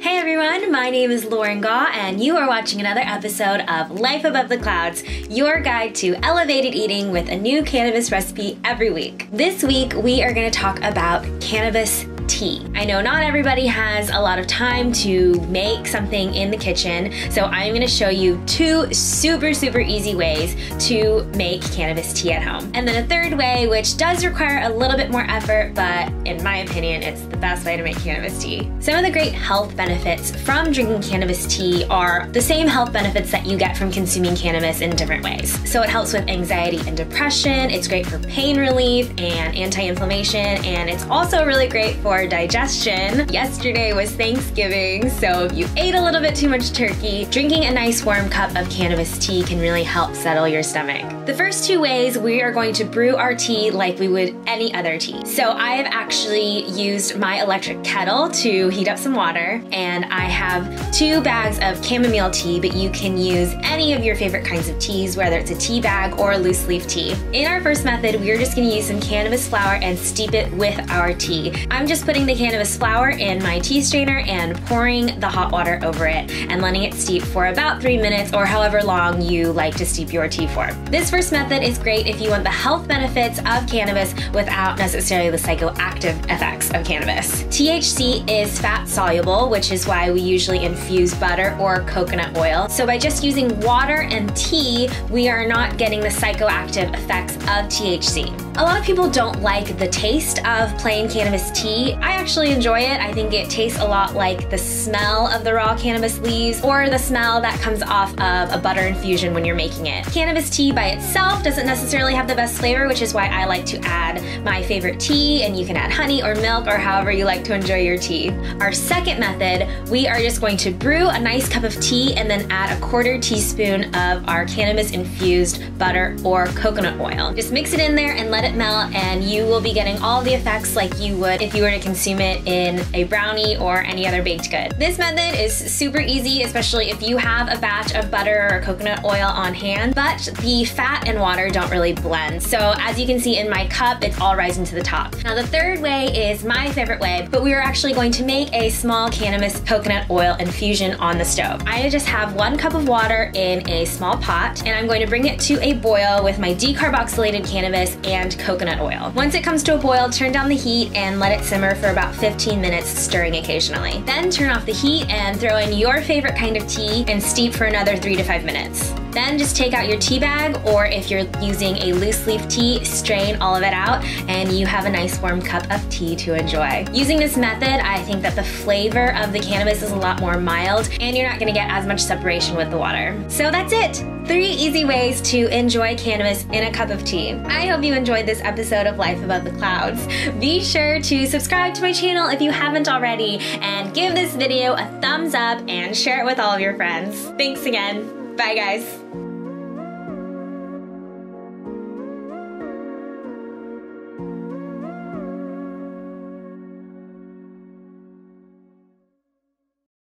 Hey everyone, my name is Lauren Gaw and you are watching another episode of Life Above the Clouds, your guide to elevated eating with a new cannabis recipe every week. This week we are going to talk about cannabis tea. I know not everybody has a lot of time to make something in the kitchen, so I'm going to show you two super easy ways to make cannabis tea at home. And then a third way, which does require a little bit more effort, but in my opinion, it's the best way to make cannabis tea. Some of the great health benefits from drinking cannabis tea are the same health benefits that you get from consuming cannabis in different ways. So it helps with anxiety and depression, it's great for pain relief and anti-inflammation, and it's also really great for digestion. Yesterday was Thanksgiving, so if you ate a little bit too much turkey, drinking a nice warm cup of cannabis tea can really help settle your stomach. The first two ways, we are going to brew our tea like we would any other tea. So I have actually used my electric kettle to heat up some water, and I have 2 bags of chamomile tea, but you can use any of your favorite kinds of teas, whether it's a tea bag or a loose leaf tea. In our first method, we're just going to use some cannabis flower and steep it with our tea. I'm just putting the cannabis flower in my tea strainer and pouring the hot water over it and letting it steep for about 3 minutes or however long you like to steep your tea for. This first method is great if you want the health benefits of cannabis without necessarily the psychoactive effects of cannabis. THC is fat soluble, which is why we usually infuse butter or coconut oil. So by just using water and tea, we are not getting the psychoactive effects of THC. A lot of people don't like the taste of plain cannabis tea. I actually enjoy it. I think it tastes a lot like the smell of the raw cannabis leaves or the smell that comes off of a butter infusion when you're making it. Cannabis tea by itself doesn't necessarily have the best flavor, which is why I like to add my favorite tea, and you can add honey or milk or however you like to enjoy your tea. Our second method, we are just going to brew a nice cup of tea and then add a 1/4 teaspoon of our cannabis infused butter or coconut oil. Just mix it in there and let it melt, and you will be getting all the effects like you would if you were to consume it in a brownie or any other baked good. This method is super easy, especially if you have a batch of butter or coconut oil on hand, but the fat and water don't really blend. So as you can see in my cup, it's all rising to the top. Now the third way is my favorite way, but we are actually going to make a small cannabis coconut oil infusion on the stove. I just have 1 cup of water in a small pot, and I'm going to bring it to a boil with my decarboxylated cannabis and coconut oil. Once it comes to a boil, turn down the heat and let it simmer for about 15 minutes, stirring occasionally. Then turn off the heat and throw in your favorite kind of tea and steep for another 3 to 5 minutes. Then just take out your tea bag, or if you're using a loose leaf tea, strain all of it out and you have a nice warm cup of tea to enjoy. Using this method, I think that the flavor of the cannabis is a lot more mild and you're not gonna get as much separation with the water. So that's it! 3 easy ways to enjoy cannabis in a cup of tea. I hope you enjoyed this episode of Life Above the Clouds. Be sure to subscribe to my channel if you haven't already, and give this video a thumbs up and share it with all of your friends. Thanks again. Bye guys.